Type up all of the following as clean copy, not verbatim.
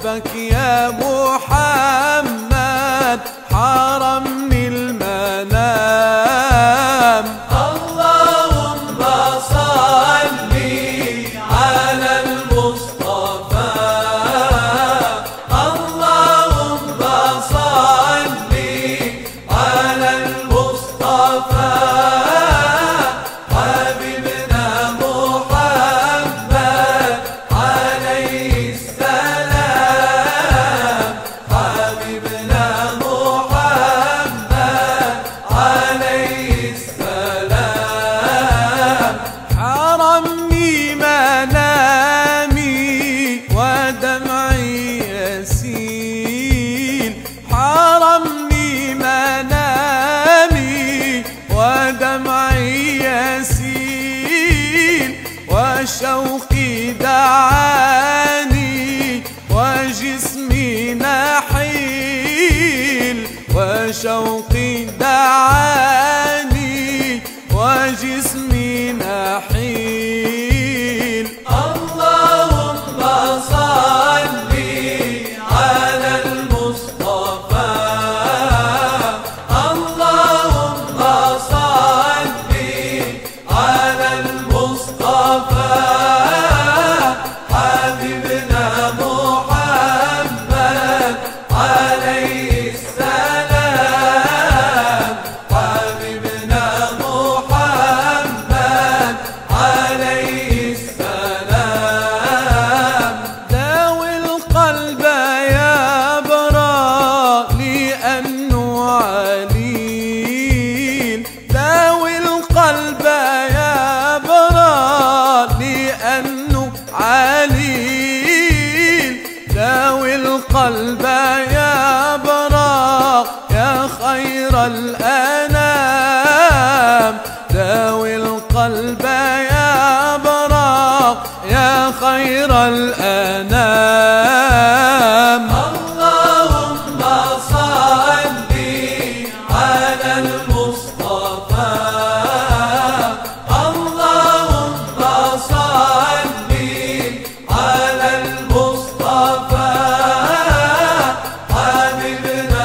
حبك يا محمد حرمني المنام. اللهم صل على المصطفى، اللهم صل على المصطفى حبيبنا محمد عليه السلام، حبيبنا محمد عليه السلام. حرمني منامي ودمعي يسيل، حرمني منامي ودمعي يسيل، وشوقي دعاني وجسمي نحيل، وشوقي دعاني وجسمي نحيل. اللهم صل على المصطفى، اللهم صل على المصطفى حبيبنا محمد عليه السلام، حبيبنا محمد عليه السلام. داوي القلب يا براء لأنه عليل، داوي القلب يا براء لأنه عليل، داوي القلب يا براء يا خير الأنام، داوي القلب يا براء يا خير الأنام. اللهم صل على المصطفى، اللهم صل على المصطفى حبيبنا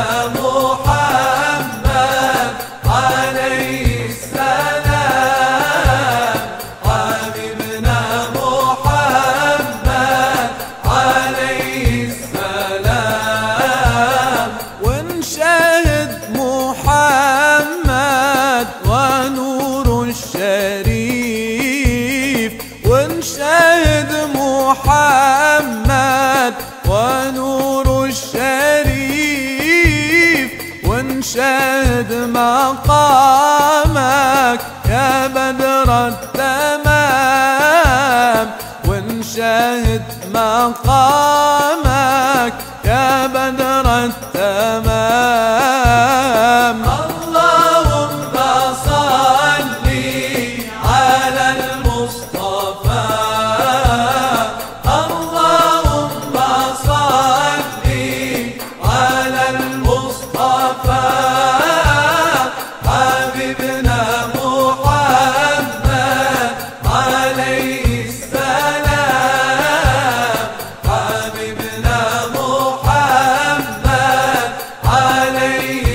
محمد عليه السلام، حبيبنا محمد عليه السلام. ونشاهد محمد ونور الشريف، ونشاهد محمد ونور الشريف، ونشاهد مقامك يا بدر التمام، ونشاهد مقامك يا بدر التمام. اللهم صل على المصطفى، اللهم صل على المصطفى حبيبنا محمد عليه السلام، حبيبنا محمد عليه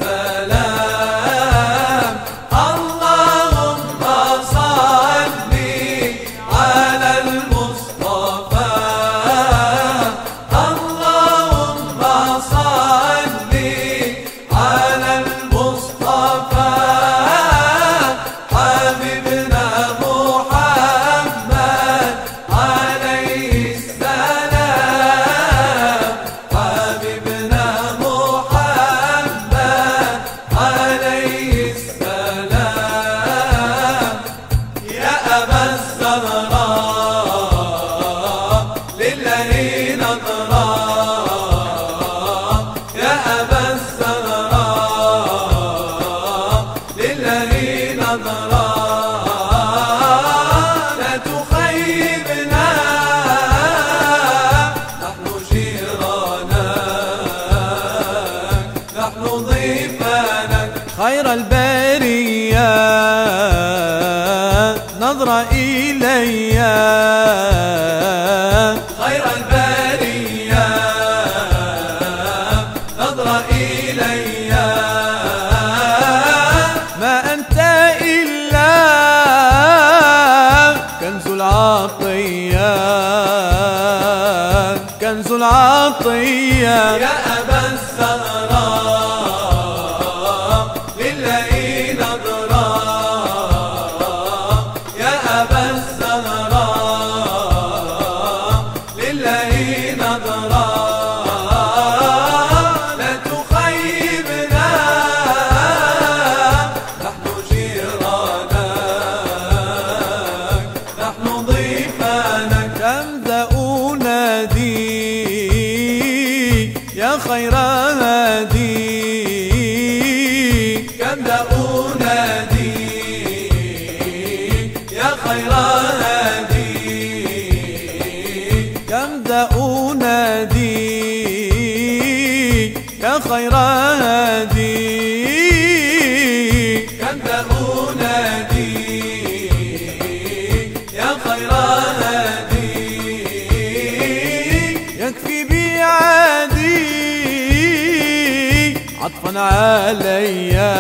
السلام. اللهم صل على المصطفى، اللهم صل على المصطفى حبيبنا محمد عليه السلام، حبيبنا محمد عليه السلام. يا أبا الزهراء لله نظراء، يا أبا الزهراء لله نظراء، لا تخيبنا نحن جيرانك، نحن ضيفانك خير البرية نظرة إلي، خير البرية كنز العطية يا أبا الزهراء لله نظراء، يا أبا الزهراء لله نظراء، لا تخيبنا نحن جيرانك نحن ضيفانك. كم ذا أنادي يا خير هادي، كم ذا أنادي يا خير هادي، كم ذا أنادي يا خير هادي، كم ذا أنادي يا خير هادي، يكفي بعادي عطفا عليا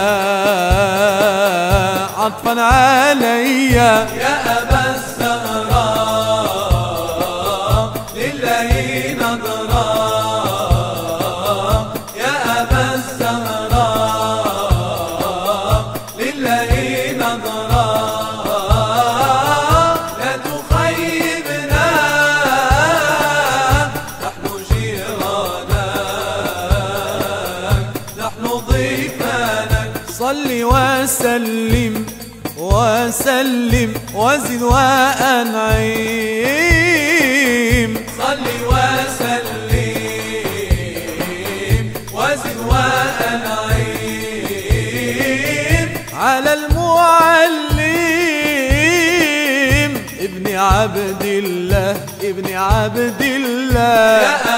عطفا عليا. يا أبا الزهراء لله نظراء، يا أبا الزهراء لله نظراء، لا تخيبنا نحن جيرانك نحن ضيفانك. صل وسلم وسلم وزد وأنعم، صل وسلم وزد وأنعم على المعلم ابن عبد الله ابن عبد الله. يا